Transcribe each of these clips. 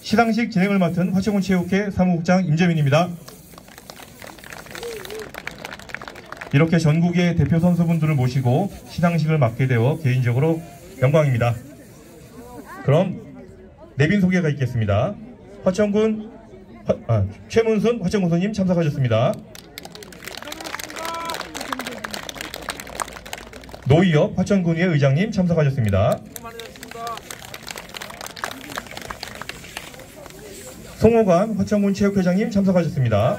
시상식 진행을 맡은 화천군체육회 사무국장 임재민입니다. 이렇게 전국의 대표 선수분들을 모시고 시상식을 맡게 되어 개인적으로 영광입니다. 그럼 내빈 소개가 있겠습니다. 최문순 화천군 선임 참석하셨습니다. 노희엽 화천군의회 의장님 참석하셨습니다. 송호관 화천군 체육회장님 참석하셨습니다.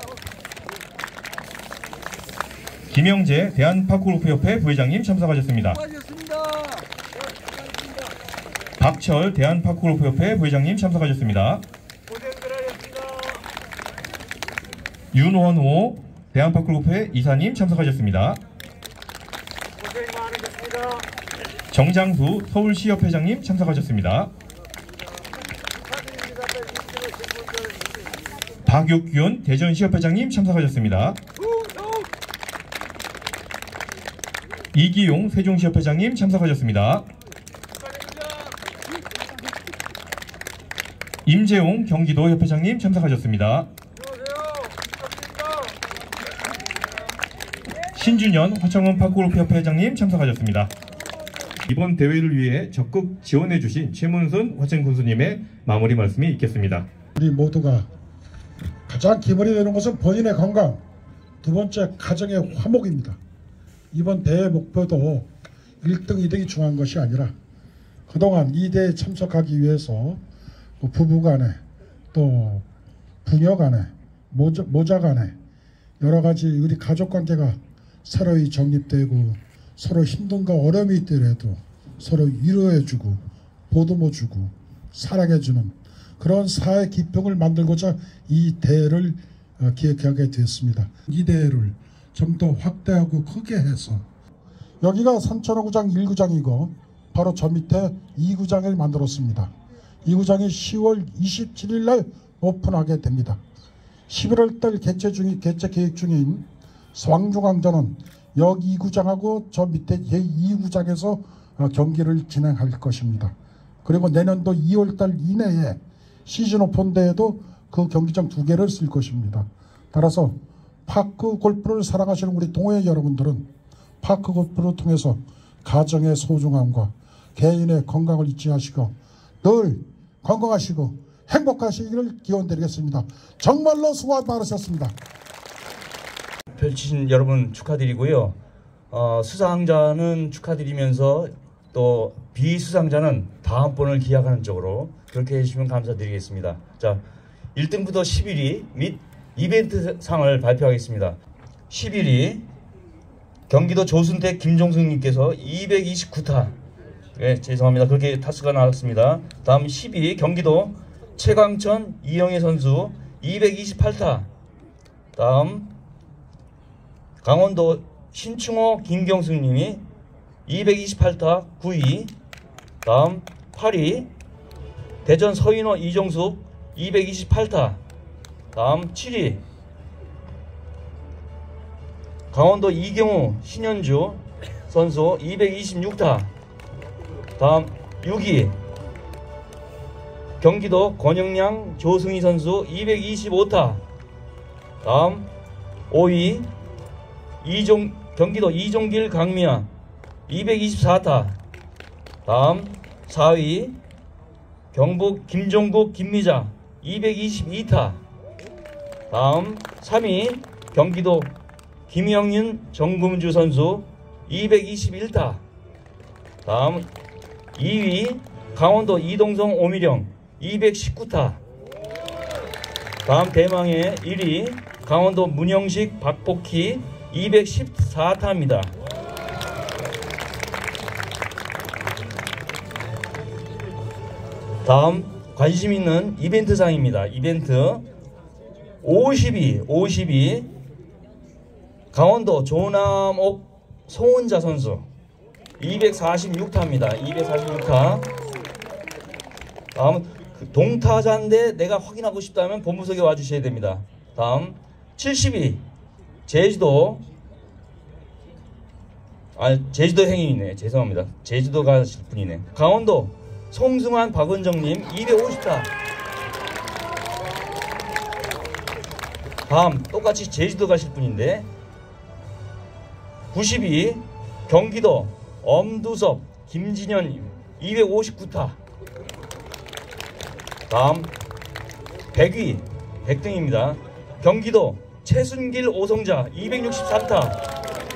김영재 대한파크골프협회 부회장님 참석하셨습니다. 박철 대한파크골프협회 부회장님 참석하셨습니다. 윤원호 대한파크골프회 이사님 참석하셨습니다. 정장수 서울시협회장님 참석하셨습니다. 박육균 대전시협회장님 참석하셨습니다. 이기용 세종시협회장님 참석하셨습니다. 임재용 경기도협회장님 참석하셨습니다. 신준현 화천군 파크골프협회장님 참석하셨습니다. 이번 대회를 위해 적극 지원해주신 최문순 화천군수님의 마무리 말씀이 있겠습니다. 우리 모두가 가장 기본이 되는 것은 본인의 건강, 두 번째 가정의 화목입니다. 이번 대회 목표도 1등, 2등이 중요한 것이 아니라 그동안 이 대회에 참석하기 위해서 부부 간에 또 부녀 간에 모자 간에 여러 가지 우리 가족 관계가 서로이 정립되고 서로 힘든가 어려움이 있더라도 서로 위로해주고 보듬어주고 사랑해주는 그런 사회 기평을 만들고자 이 대회를 기획하게 되었습니다. 이 대회를 좀 더 확대하고 크게 해서 여기가 산천어구장 1구장이고 바로 저 밑에 2구장을 만들었습니다. 2구장이 10월 27일 날 오픈하게 됩니다. 11월 달 개최 계획 중인 왕중왕전은 여기 2구장하고 저 밑에 제2구장에서 경기를 진행할 것입니다. 그리고 내년도 2월 달 이내에 시즌 오픈 대회도 그 경기장 2개를 쓸 것입니다. 따라서 파크 골프를 사랑하시는 우리 동호회 여러분들은 파크 골프를 통해서 가정의 소중함과 개인의 건강을 잊지 마시고 늘 건강하시고 행복하시기를 기원드리겠습니다. 정말로 수고 많으셨습니다. 펼치신 여러분 축하드리고요. 수상자는 축하드리면서 또 비수상자는 다음번을 기약하는 쪽으로 그렇게 해주시면 감사드리겠습니다. 자, 1등부터 11위 및 이벤트상을 발표하겠습니다. 11위 경기도 조순택 김종승님께서 229타 죄송합니다. 그렇게 타수가 나왔습니다. 다음 12위 경기도 최광천 이영애 선수 228타. 다음 강원도 신충호 김경숙님이 228타 9위. 다음 8위 대전 서인호 이종숙 228타. 다음 7위 강원도 이경우 신현주 선수 226타. 다음 6위 경기도 권영량 조승희 선수 225타. 다음 5위 경기도 이종길 강미아 224타. 다음 4위 경북 김종국 김미자 222타. 다음 3위 경기도 김영윤 정금주 선수 221타. 다음 2위 강원도 이동성 오미령 219타. 다음 대망의 1위 강원도 문영식 박복희 214타입니다. 다음 관심 있는 이벤트상입니다. 이벤트 52 강원도 조남옥 송은자 선수 246타입니다. 246타. 다음 동타자인데 내가 확인하고 싶다면 본부석에 와주셔야 됩니다. 다음 72 제주도 행인이네. 죄송합니다. 제주도 가실 분이네. 강원도 송승환 박은정님 250타. 다음 똑같이 제주도 가실 분인데 92 경기도 엄두섭 김진현 259타. 다음 100위 100등입니다. 경기도 최순길 오성자 263타.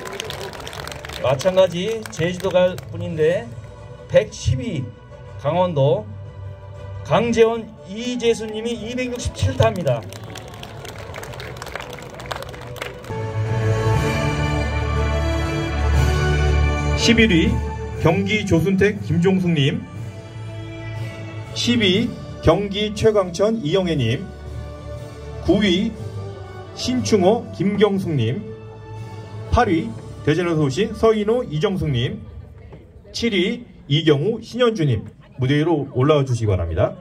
마찬가지 제주도 갈 분인데 112 강원도 강재원 이재수님이 267타입니다. (11위) 경기 조순택 김종숙님, 10위 경기 최광천 이영애님, 9위 신충호 김경숙님, 8위 대전에서 오신 서인호 이정숙님, 7위 이경우 신현주님 무대 위로 올라와 주시기 바랍니다.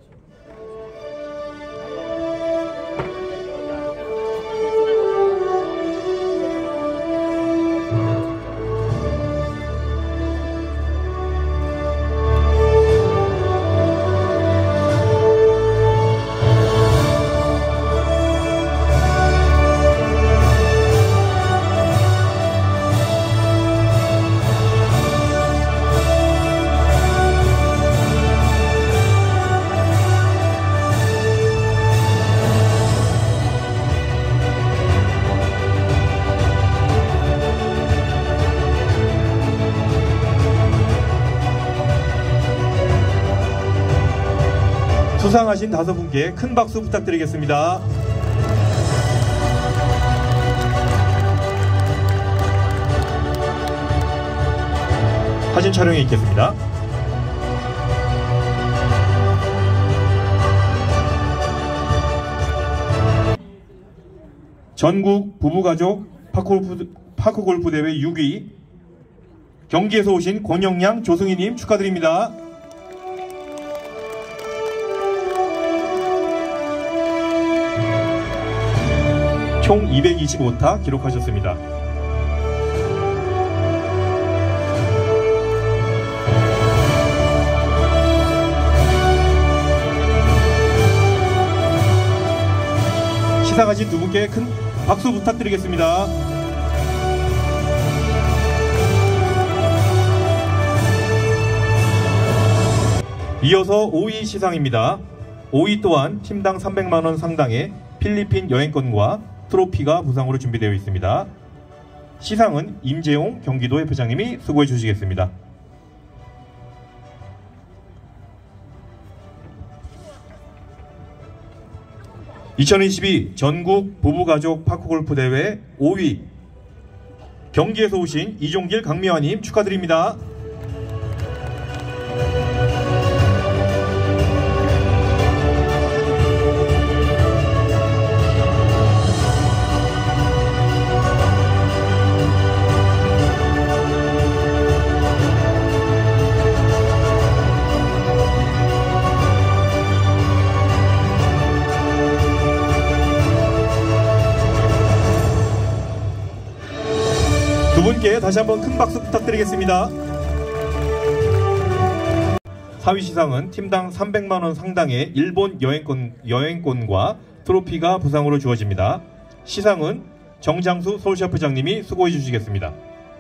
수상하신 5분께 큰 박수 부탁드리겠습니다. 사진 촬영에 있겠습니다. 전국 부부가족 파크골프 대회 6위 경기에서 오신 권영양 조승희님 축하드립니다. 총 225타 기록하셨습니다. 시상하신 2분께 큰 박수 부탁드리겠습니다. 이어서 5위 시상입니다. 5위 또한 팀당 300만원 상당의 필리핀 여행권과 트로피가 부상으로 준비되어 있습니다. 시상은 임재용 경기도 회장님이 수고해 주시겠습니다. (2022) 전국 부부가족 파크골프 대회 5위 경기에서 오신 이종길 강미화님 축하드립니다. 두 분께 다시 한번 큰 박수 부탁드리겠습니다. 4위 시상은 팀당 300만원 상당의 일본 여행권과 트로피가 부상으로 주어집니다. 시상은 정장수 서울시협회장님이 수고해 주시겠습니다.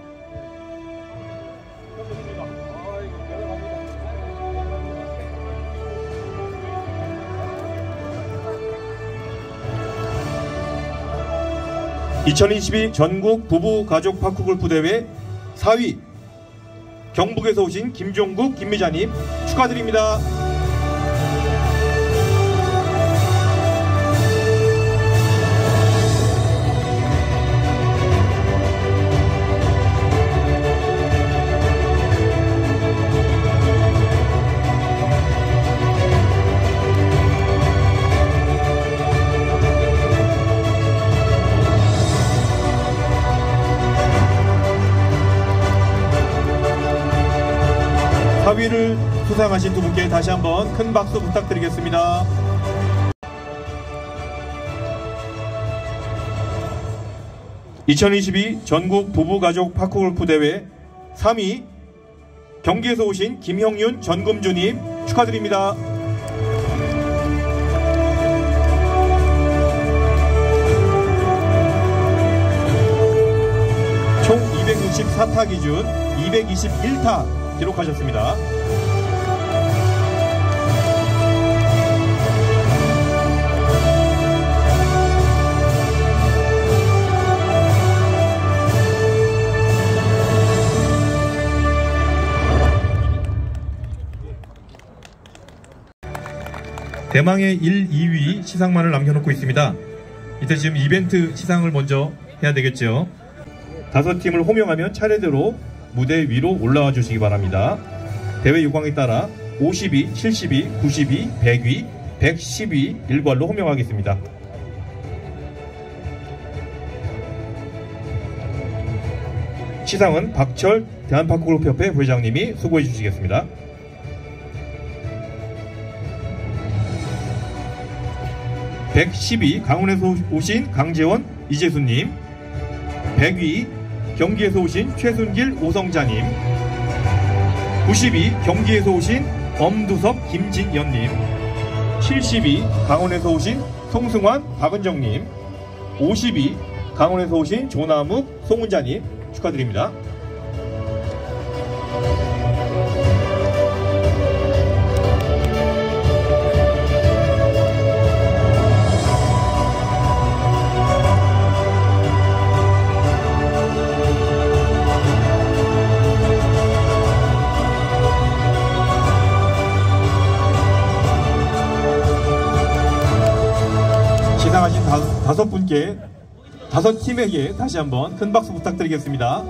(2022) 전국 부부가족 파크골프 대회 4위 경북에서 오신 김종국 김미자님 축하드립니다. 사위를 수상하신 2분께 다시 한번 큰 박수 부탁드리겠습니다. (2022) 전국 부부가족 파크골프 대회 3위 경기에서 오신 김형윤 전금주님 축하드립니다. 264타 기준 221타 기록하셨습니다. 대망의 1, 2위 시상만을 남겨놓고 있습니다. 이때 지금 이벤트 시상을 먼저 해야 되겠죠. 5팀을 호명하면 차례대로 무대 위로 올라와 주시기 바랍니다. 대회 요강에 따라 50위, 70위, 90위, 100위, 110위 일괄로 호명하겠습니다. 시상은 박철 대한파크골프협회 부회장님이 수고해 주시겠습니다. 110위 강원에서 오신 강재원, 이재수님, 100위 경기에서 오신 최순길, 오성자님, 90위 경기에서 오신 엄두섭, 김진연님, 70위 강원에서 오신 송승환, 박은정님, 50위 강원에서 오신 조남욱, 송은자님 축하드립니다. 시상하신 5분께, 5팀에게 다시 한번 큰 박수 부탁드리겠습니다.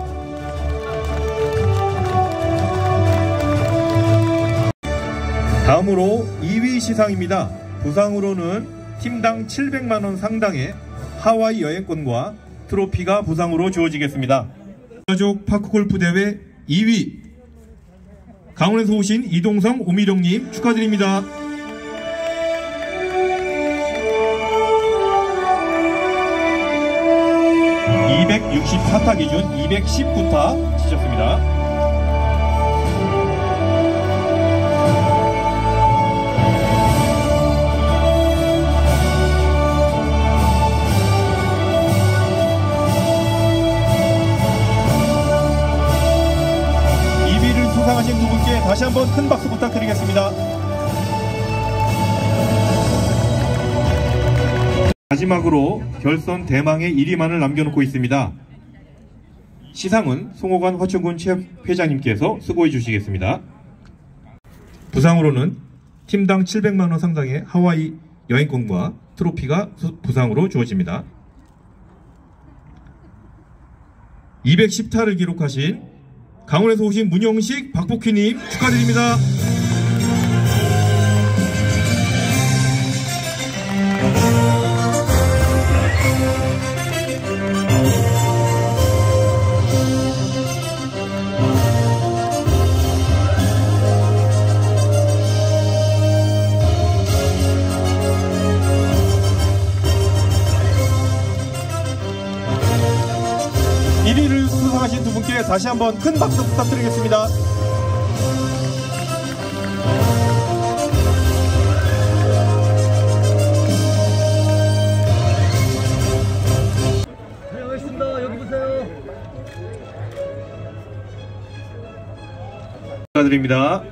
다음으로 2위 시상입니다. 부상으로는 팀당 700만원 상당의 하와이 여행권과 트로피가 부상으로 주어지겠습니다. 가족 파크골프 대회 2위 강원에서 오신 이동성, 오미령님 축하드립니다. 264타 기준 219타 치셨습니다. 수상하신 두 분께 다시 한번 큰 박수 부탁드리겠습니다. 마지막으로 결선 대망의 1위만을 남겨놓고 있습니다. 시상은 송호관 화천군 체육회장님께서 수고해 주시겠습니다. 부상으로는 팀당 700만원 상당의 하와이 여행권과 트로피가 부상으로 주어집니다. 210타를 기록하신 강원에서 오신 문영식, 박복희님 축하드립니다. 수상하신 두 분께 다시 한번 큰 박수 부탁드리겠습니다. 네, 알겠습니다. 여기 보세요. 축하드립니다.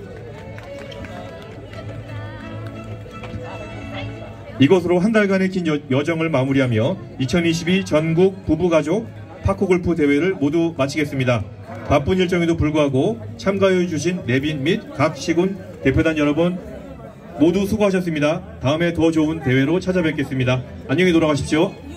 이것으로 한 달간의 긴 여정을 마무리하며 2022 전국 부부가족 파크골프 대회를 모두 마치겠습니다. 바쁜 일정에도 불구하고 참가해 주신 내빈 및 각 시군 대표단 여러분 모두 수고하셨습니다. 다음에 더 좋은 대회로 찾아뵙겠습니다. 안녕히 돌아가십시오.